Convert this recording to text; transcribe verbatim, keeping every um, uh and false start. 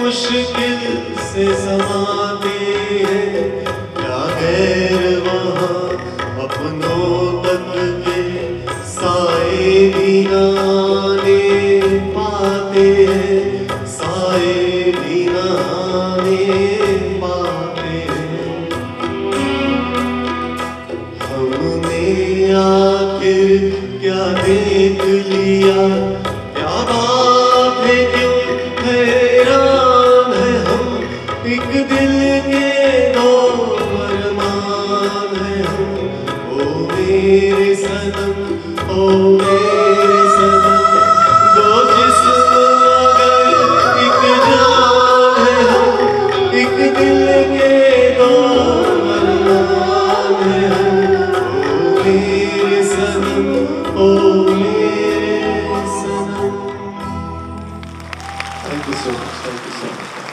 मुश्किल से समाते हैं, क्या गैर वहाँ अपनों तक के साए भी ना आने पाते हैं, साए भी ना आने पाते हैं। हमने आखिर क्या देख लिया, क्या बात है, क्यों हैरान है हम, एक दिल के दो अरमान है हम। ओ मेरे सनम, ओ मेरे सनम, दो जिस्म मगर एक जान है हम, एक दिल के दो अरमान है हम। ओ मेरे सनम, ओ मेरे सनम। Thank you so much. Thank you so much.